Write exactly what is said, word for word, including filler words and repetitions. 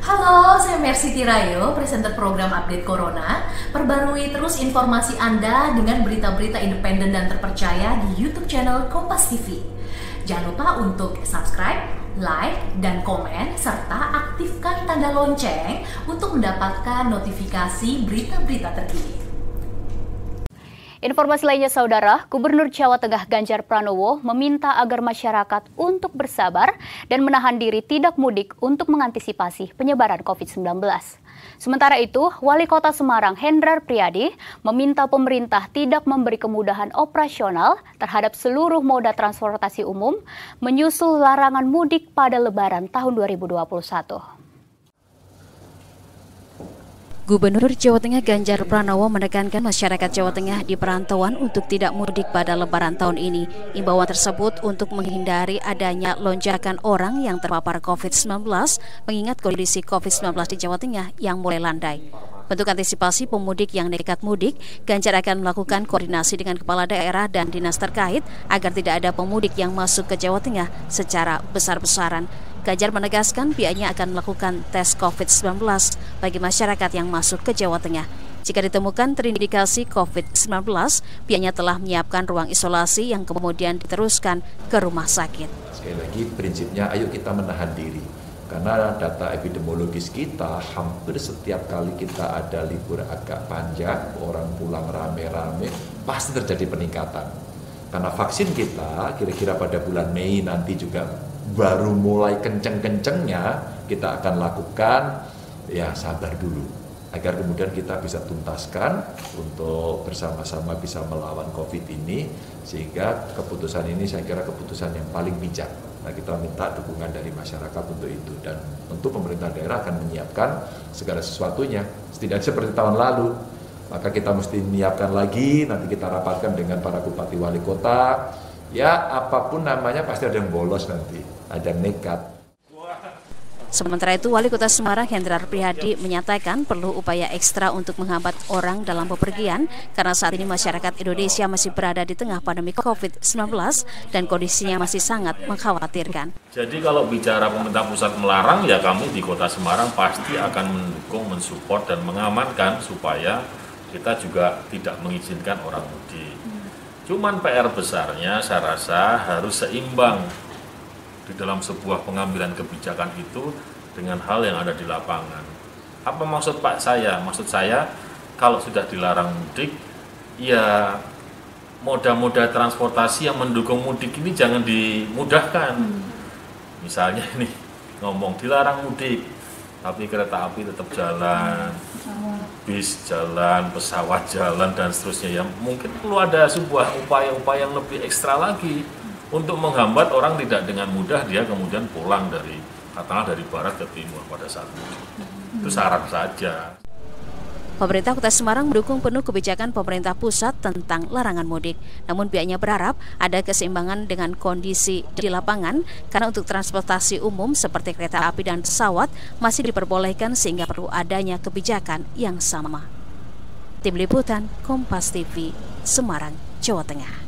Halo, saya Mercy Tirayo, presenter program Update Corona. Perbarui terus informasi Anda dengan berita-berita independen dan terpercaya di YouTube channel Kompas T V. Jangan lupa untuk subscribe, like, dan komen, serta aktifkan tanda lonceng untuk mendapatkan notifikasi berita-berita terkini. Informasi lainnya, Saudara, Gubernur Jawa Tengah Ganjar Pranowo meminta agar masyarakat untuk bersabar dan menahan diri tidak mudik untuk mengantisipasi penyebaran covid sembilan belas. Sementara itu, Wali Kota Semarang Hendrar Priyadi meminta pemerintah tidak memberi kemudahan operasional terhadap seluruh moda transportasi umum menyusul larangan mudik pada Lebaran tahun dua ribu dua puluh satu. Gubernur Jawa Tengah Ganjar Pranowo menekankan masyarakat Jawa Tengah di perantauan untuk tidak mudik pada Lebaran tahun ini. Imbauan tersebut untuk menghindari adanya lonjakan orang yang terpapar covid sembilan belas, mengingat kondisi covid sembilan belas di Jawa Tengah yang mulai landai. Bentuk antisipasi pemudik yang nekat mudik, Ganjar akan melakukan koordinasi dengan kepala daerah dan dinas terkait agar tidak ada pemudik yang masuk ke Jawa Tengah secara besar-besaran. Ganjar menegaskan pihaknya akan melakukan tes covid sembilan belas bagi masyarakat yang masuk ke Jawa Tengah. Jika ditemukan terindikasi covid sembilan belas, pihaknya telah menyiapkan ruang isolasi yang kemudian diteruskan ke rumah sakit. Sekali lagi prinsipnya ayo kita menahan diri. Karena data epidemiologis kita hampir setiap kali kita ada libur agak panjang, orang pulang rame-rame, pasti terjadi peningkatan. Karena vaksin kita kira-kira pada bulan Mei nanti juga baru mulai kenceng-kencengnya, kita akan lakukan, ya sabar dulu agar kemudian kita bisa tuntaskan untuk bersama-sama bisa melawan COVID ini, sehingga keputusan ini saya kira keputusan yang paling bijak. Nah, kita minta dukungan dari masyarakat untuk itu, dan tentu pemerintah daerah akan menyiapkan segala sesuatunya setidaknya seperti tahun lalu. Maka kita mesti menyiapkan lagi, nanti kita rapatkan dengan para bupati wali kota. Ya, apapun namanya pasti ada yang bolos nanti, ada yang nekat. Sementara itu, Wali Kota Semarang Hendrar Priyadi menyatakan perlu upaya ekstra untuk menghambat orang dalam bepergian karena saat ini masyarakat Indonesia masih berada di tengah pandemi covid sembilan belas dan kondisinya masih sangat mengkhawatirkan. Jadi kalau bicara pemerintah pusat melarang, ya kami di Kota Semarang pasti akan mendukung, mensupport dan mengamankan supaya kita juga tidak mengizinkan orang mudik. Cuman P R besarnya saya rasa harus seimbang di dalam sebuah pengambilan kebijakan itu dengan hal yang ada di lapangan. Apa maksud Pak saya? Maksud saya kalau sudah dilarang mudik, ya moda-moda transportasi yang mendukung mudik ini jangan dimudahkan. Misalnya ini ngomong dilarang mudik, tapi kereta api tetap jalan, bis jalan, pesawat jalan, dan seterusnya. Ya mungkin perlu ada sebuah upaya-upaya yang lebih ekstra lagi untuk menghambat orang tidak dengan mudah dia kemudian pulang dari katakanlah dari barat ke timur pada saat mudik. Itu saran saja. Pemerintah Kota Semarang mendukung penuh kebijakan pemerintah pusat tentang larangan mudik. Namun pihaknya berharap ada keseimbangan dengan kondisi di lapangan karena untuk transportasi umum seperti kereta api dan pesawat masih diperbolehkan sehingga perlu adanya kebijakan yang sama. Tim Liputan Kompas T V, Semarang, Jawa Tengah.